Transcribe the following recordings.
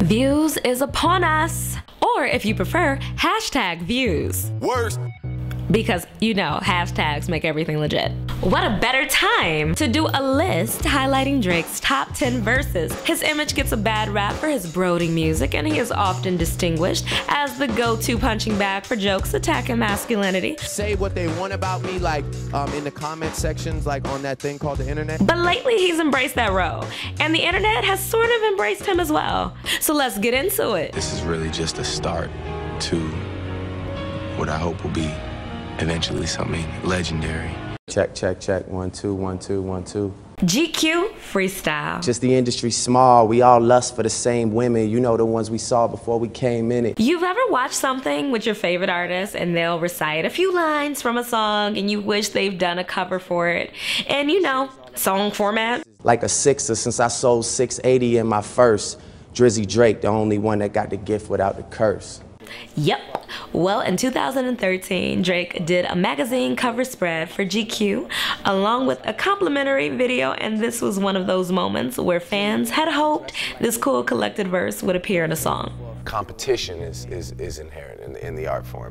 Views is upon us. Or if you prefer, hashtag views. Worst. Because, you know, hashtags make everything legit. What a better time to do a list highlighting Drake's top 10 verses. His image gets a bad rap for his brooding music, and he is often distinguished as the go-to punching bag for jokes attacking masculinity. Say what they want about me, like in the comment sections, like on that thing called the internet. But lately he's embraced that role, and the internet has sort of embraced him as well. So let's get into it. This is really just a start to what I hope will be eventually something legendary. Check, check, check. 1 2 1 2 1 2. GQ freestyle. Just the industry small. We all lust for the same women. You know, the ones we saw before we came in it. You've ever watched something with your favorite artist and they'll recite a few lines from a song and you wish they've done a cover for it? And you know, song format. Like a sixer since I sold 680 in my first. Drizzy Drake, the only one that got the gift without the curse. Yep. Well, in 2013, Drake did a magazine cover spread for GQ along with a complimentary video, and this was one of those moments where fans had hoped this cool collected verse would appear in a song. Competition is inherent in the art form.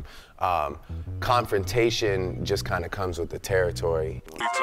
Confrontation just kind of comes with the territory.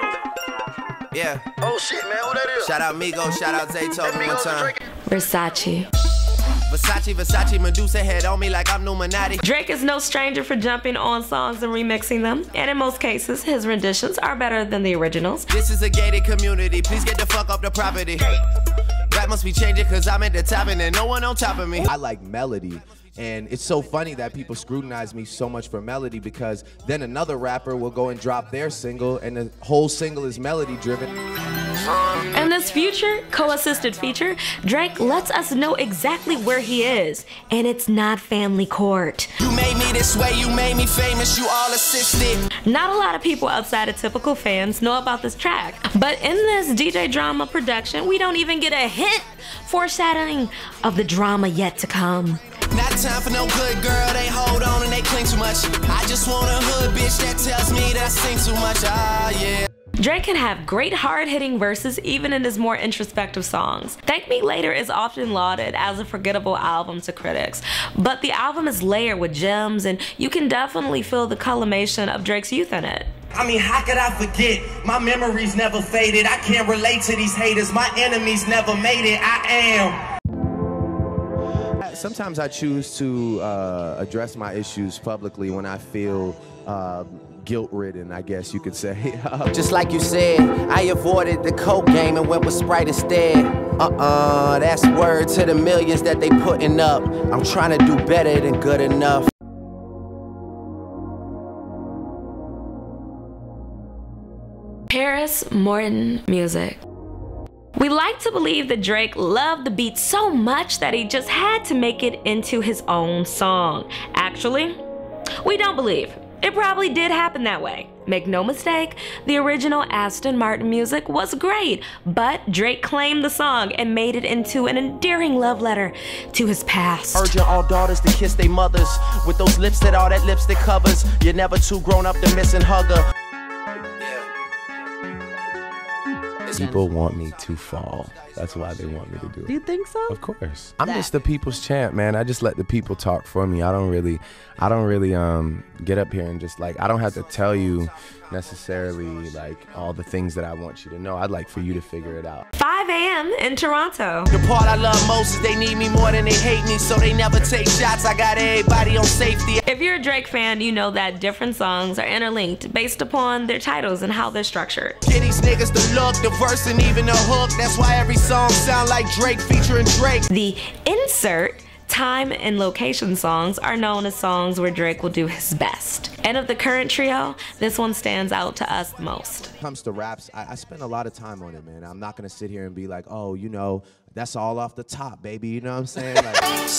Yeah. Oh shit, man, who that is? Shout out Migo, shout out Zay told me one time. Versace. Versace, Medusa head on me like I'm Numinati. Drake is no stranger for jumping on songs and remixing them, and in most cases, his renditions are better than the originals. This is a gated community, please get the fuck up the property. Rap must be changing cause I'm at the top and there's no one on top of me. I like melody. And it's so funny that people scrutinize me so much for melody, because then another rapper will go and drop their single and the whole single is melody driven. In this future co-assisted feature, Drake lets us know exactly where he is, and it's not family court. You made me this way, you made me famous, you all assisted. Not a lot of people outside of typical fans know about this track, but in this DJ Drama production, we don't even get a hint foreshadowing of the drama yet to come. Not time for no good girl, they hold on and they cling too much. I just want a hood bitch that tells me that I sing too much, ah yeah. Drake can have great hard-hitting verses even in his more introspective songs. Thank Me Later is often lauded as a forgettable album to critics, but the album is layered with gems and you can definitely feel the culmination of Drake's youth in it. I mean, how could I forget? My memories never faded. I can't relate to these haters. My enemies never made it. I am. Sometimes I choose to address my issues publicly when I feel guilt-ridden, I guess you could say. Just like you said, I avoided the coke game and went with Sprite instead. That's word to the millions that they putting up. I'm trying to do better than good enough. Paris Morton music. We like to believe that Drake loved the beat so much that he just had to make it into his own song. Actually, we don't believe. It probably did happen that way. Make no mistake, the original Aston Martin music was great, but Drake claimed the song and made it into an endearing love letter to his past. Urging all daughters to kiss their mothers with those lips that all that lipstick covers. You're never too grown up to miss and hug her. People want me to fall. That's why they want me to do it. Do you think so? Of course. I'm just the people's champ, man. I just let the people talk for me. I don't really get up here and just like, I don't have to tell you necessarily like all the things that I want you to know. I'd like for you to figure it out. 5 a.m. in Toronto. The part I love most is they need me more than they hate me, so they never take shots. I got everybody on safety. If you're a Drake fan, you know that different songs are interlinked based upon their titles and how they're structured. Get these niggas the look, the verse, and even the hook. That's why every song sound like Drake featuring Drake. The insert, time, and location songs are known as songs where Drake will do his best. And of the current trio, this one stands out to us the most. When it comes to raps, I spend a lot of time on it, man. I'm not gonna sit here and be like, oh, you know, that's all off the top, baby. You know what I'm saying? Like,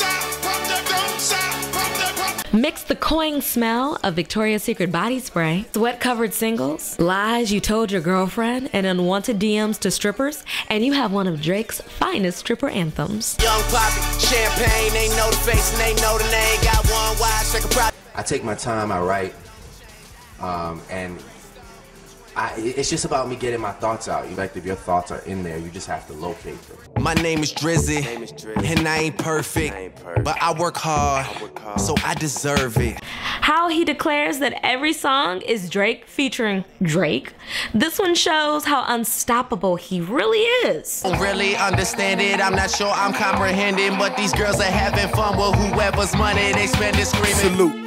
Mix the cloying smell of Victoria's Secret body spray, sweat-covered singles, lies you told your girlfriend, and unwanted DMs to strippers, and you have one of Drake's finest stripper anthems. Young Poppy, champagne, they know the face and they know the name. Got one wide, second prop. I take my time, I write, and it's just about me getting my thoughts out. Like, if your thoughts are in there, you just have to locate them. My name is Drizzy, and I ain't perfect, but I work hard, so I deserve it. How he declares that every song is Drake featuring Drake. This one shows how unstoppable he really is. Don't really understand it, I'm not sure I'm comprehending, but these girls are having fun with whoever's money they spend is screaming. Salute.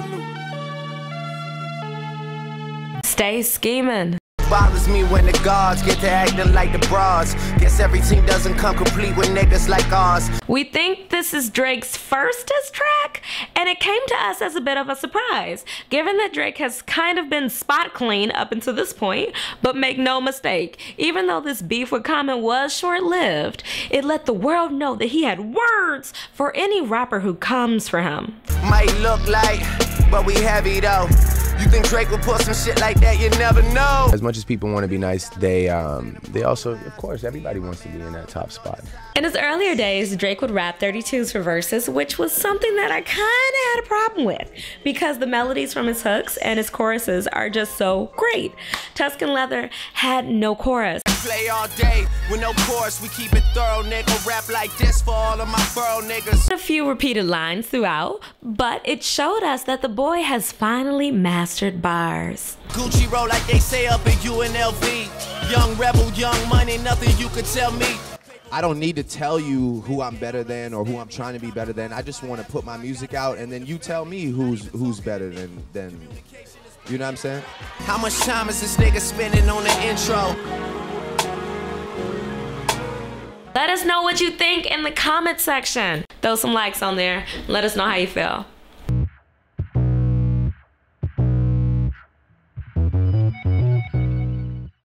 Stay scheming. Bothers me when the guards get to acting like the bras. Guess every team doesn't come complete with niggas like ours. We think this is Drake's first diss track, and it came to us as a bit of a surprise, given that Drake has kind of been spot clean up until this point. But make no mistake, even though this beef with Common was short-lived, it let the world know that he had words for any rapper who comes for him. Might look like, but we heavy though. You think Drake would put some shit like that? You never know. As much as people want to be nice, they also, of course, everybody wants to be in that top spot. In his earlier days, Drake would rap 32s for verses, which was something that I kind of had a problem with because the melodies from his hooks and his choruses are just so great. Tuscan Leather had no chorus. Play all day with no chorus, we keep it thorough, nigga. Rap like this for all of my borough niggas. A few repeated lines throughout, but it showed us that the boy has finally mastered bars. Gucci roll like they say up in UNLV. Young rebel, young money, nothing you could tell me. I don't need to tell you who I'm better than or who I'm trying to be better than. I just want to put my music out, and then you tell me who's better than. You know what I'm saying? How much time is this nigga spending on the intro? Let us know what you think in the comment section. Throw some likes on there. Let us know how you feel.